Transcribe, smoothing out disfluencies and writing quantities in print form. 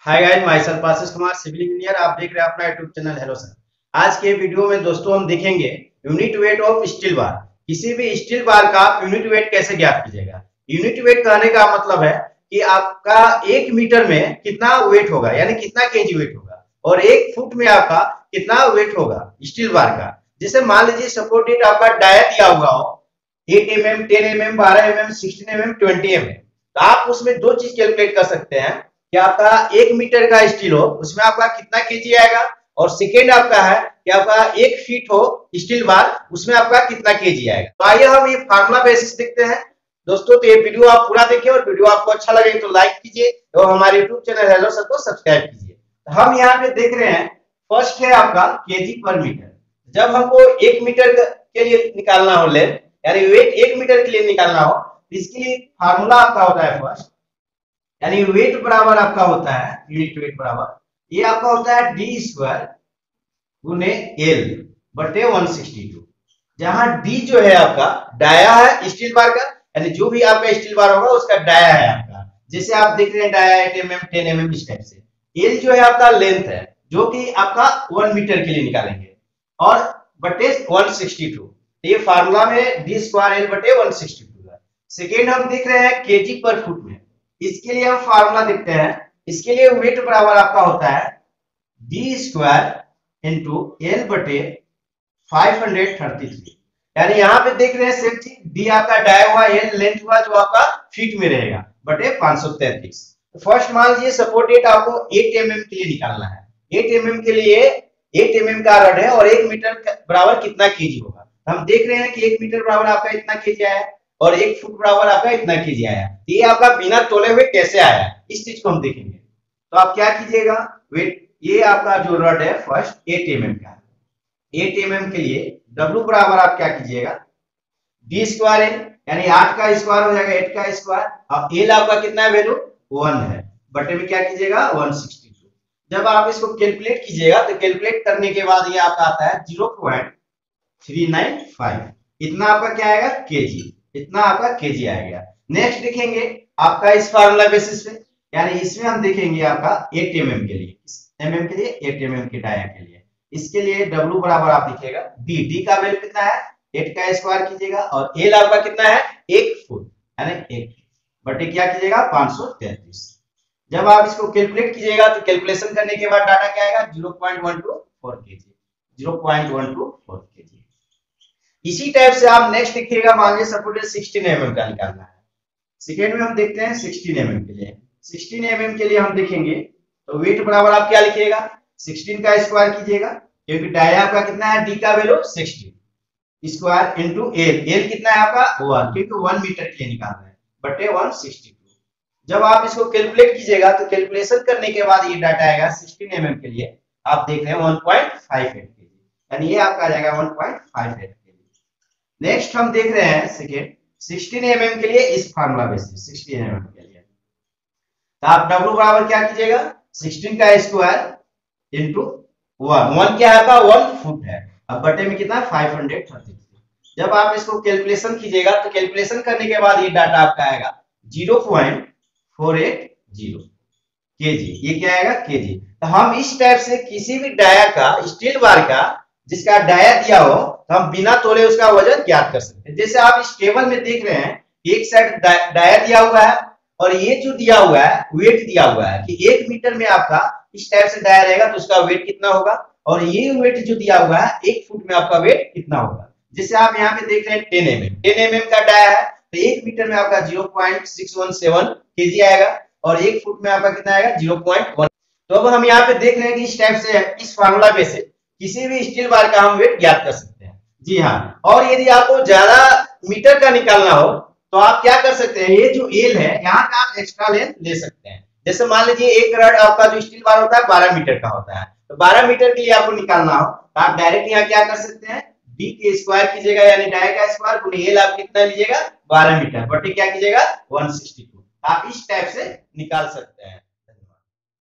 हाय guys, myself Ashish Kumar, civil engineer. आप देख रहे हैं अपना यूट्यूब चैनल। Hello sir. आज के वीडियो में दोस्तों हम देखेंगे unit weight of steel bar. किसी भी स्टील बार का यूनिट वेट कैसे ज्ञात कीजिएगा। यूनिट वेट कहने का मतलब है कि आपका 1 मीटर में कितना वेट होगा, यानी कितना केजी वेट होगा, और 1 फुट में आपका कितना वेट होगा स्टील बार का। जैसे मान लीजिए सपोर्ट डेट आपका डाया दिया हुआ हो 8 mm, 10 mm, 12 mm, 16 mm, 20 mm। तो आप उसमें दो चीज कैलकुलेट कर सकते हैं कि आपका 1 मीटर का स्टील हो उसमें आपका कितना केजी आएगा, और सेकेंड आपका है कि आपका 1 फीट हो स्टील बार उसमें आपका कितना केजी आएगा। तो आइए हम ये फार्मूला बेसिस देखते हैं दोस्तों। तो ये वीडियो आप पूरा देखिए, और वीडियो आपको अच्छा लगे तो लाइक कीजिए और हमारे यूट्यूब चैनल हेलो सर को सब्सक्राइब कीजिए। तो हम यहाँ पे देख रहे हैं, फर्स्ट है आपका केजी पर मीटर। जब हमको 1 मीटर के लिए निकालना हो लेंथ, यानी वेट 1 मीटर के लिए निकालना हो, तो इसके लिए फार्मूला आपका होता है फर्स्ट, यानी वेट बराबर आपका होता है यूनिट वेट बराबर, ये आपका होता है डी स्क्वायर गुने एल बटे 162। जहां डी जो है आपका डाया है स्टील बार का, यानी जो भी आपका स्टील बार होगा उसका डाया है आपका। जैसे आप देख रहे हैं डाया 8 mm, 10 mm इस टाइप से। एल जो है आपका लेंथ है, जो कि आपका 1 मीटर के लिए निकालेंगे, और बटे 162। ये फार्मूला में डी स्क्वायर एल बटे 162 है। सेकेंड हम देख रहे हैं केजी पर फुट में। इसके लिए हम फार्मूला देखते हैं। इसके लिए वेट बराबर आपका होता है डी स्क्वायर इंटू एल बटे 533। यानी यहाँ पे देख रहे हैं सेम चीज, डी आपका डाया हुआ, एल लेंथ हुआ जो आपका फीट में रहेगा, बटे 533। तो फर्स्ट मान लीजिए सपोर्ट डेट आपको 8 mm के लिए निकालना है। 8 mm के लिए 8 mm का रड है, और 1 मीटर बराबर कितना केजी होगा। हम देख रहे हैं कि 1 मीटर बराबर आपका इतना केजी आया, और 1 फुट बराबर आपका इतना केजी आया। ये आपका बिना तोले हुए कैसे आया, इस चीज को हम देखेंगे। तो आप क्या कीजिएगा, वेट ये आपका जो रड है फर्स्ट 8 mm का, 8 mm के लिए W बराबर आप क्या कीजिएगा, डी स्क्वायर एल, यानी 8 का स्क्वायर हो जाएगा 8 का स्क्वायर। अब एल आपका कितना है, वैल्यू 1 है, बटे में क्या कीजिएगा 162। जब आप इसको कैलकुलेट कीजिएगा तो कैलकुलेट करने के बाद ये आपका आता है 0.395। इतना आपका क्या आएगा केजी, इतना आपका केजी आएगा। नेक्स्ट देखेंगे आपका इस फार्मूला बेसिस पे, यानी इसमें हम देखेंगे आपका 8 mm के लिए, mm के लिए 8 mm के डाया के लिए। इसके लिए W बराबर आप लिखिएगा डी का वैल्यू कितना है 8 का स्क्वायर कीजिएगा, और एल आपका कितना है 1 फुट, यानी 1 बटे क्या कीजिएगा 533। जब आप इसको कैलकुलेट कीजिएगा तो कैलकुलेशन करने के बाद डाटा क्या आएगा 0.124 केजी, 0.124 केजी। इसी टाइप से आप नेक्स्ट देखिएगा, मान लीजिए सपोज 16 mm का निकालना है। सेकेंड में हम देखते हैं 16 mm के लिए। 16 mm के लिए हम देखेंगे तो वेट बराबर आप क्या लिखिएगा 16 का स्क्वायर कीजिएगा, क्योंकि डाया आपका कितना है डी का value 16 square into L, L कितना है आपका 1, क्योंकि 1 मीटर के लिए निकाल रहे हैं, बटे 162। जब आप इसको कैलकुलेट कीजिएगा तो कैलकुलेशन करने के बाद ये डाटा आएगा 16 mm के लिए आप देख रहे हैं 1.58 केजी, यानी ये आपका आ जाएगा 1.58 केजी। नेक्स्ट हम देख रहे हैं सेकेंड 16 mm के लिए इस फार्मूला बेसिस 16 mm के लिए, तो आप W बराबर क्या कीजिएगा 16 का स्क्वायर इंटू 1 क्या है आपका 1 फुट है, अब बटे में कितना 533। जब आप इसको कैलकुलेशन कीजिएगा तो कैलकुलेशन करने के बाद ये डाटा आपका आएगा 0.480 केजी, ये क्या आएगा केजी। तो हम इस टाइप से किसी भी डाया का, स्टील बार का जिसका डाया दिया हो, तो हम बिना तोले उसका वजन ज्ञात कर सकते हैं। जैसे आप इस टेबल में देख रहे हैं, एक साइड डाया दिया हुआ है, और ये जो दिया हुआ है वेट दिया हुआ है कि 1 मीटर में आपका इस टाइप से डाया रहेगा तो उसका वेट कितना होगा, और ये वेट जो दिया हुआ है 1 फुट में आपका वेट कितना होगा। जैसे आप यहाँ पे देख रहे हैं 10 mm का डाया है, तो 1 मीटर में आपका 0.617 केजी आएगा, और 1 फुट में आपका कितना आएगा 0.1। तो अब हम यहाँ पे देख रहे हैं कि इस टाइप से इस फार्मूला पे से किसी भी स्टील बार का हम वेट ज्ञात कर सकते हैं। जी हाँ, और यदि आपको ज्यादा मीटर का निकालना हो तो आप क्या कर सकते हैं, ये जो एल है यहाँ का आप एक्स्ट्रा लेंथ ले सकते हैं। जैसे मान लीजिए एक रड आपका जो स्टील बार होता है 12 मीटर का होता है, तो 12 मीटर के लिए आपको निकालना हो तो आप डायरेक्ट यहाँ क्या कर सकते हैं, डी के स्क्वायर कीजिएगा, यानी डाया का स्क्वायर गुणे एल आप कितना लीजिएगा 12 मीटर, बटे क्या कीजिएगा 162। आप इस टाइप से निकाल सकते हैं।